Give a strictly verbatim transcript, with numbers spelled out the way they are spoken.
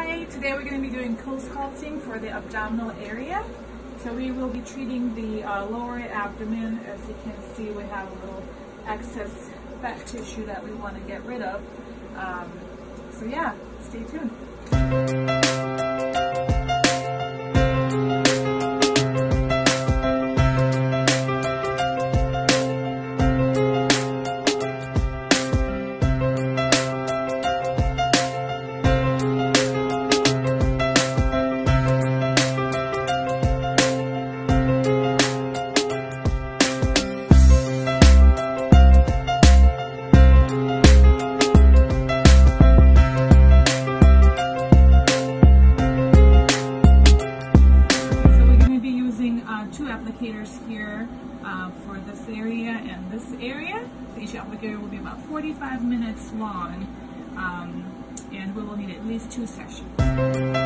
Hi, today we're going to be doing CoolSculpting for the abdominal area. So we will be treating the uh, lower abdomen. As you can see, we have a little excess fat tissue that we want to get rid of. Um, so yeah, stay tuned. Two applicators here uh, for this area and this area. So each applicator will be about forty-five minutes long, um, and we will need at least two sessions.